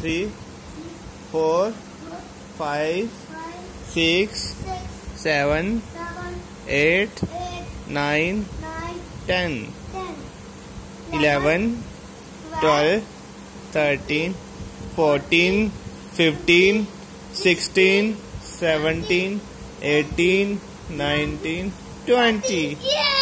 3, 4, 5, 6, 7, 8, 9, 10, 11, 12, 13, 14, 15, 16, 17, 18, 19, 20.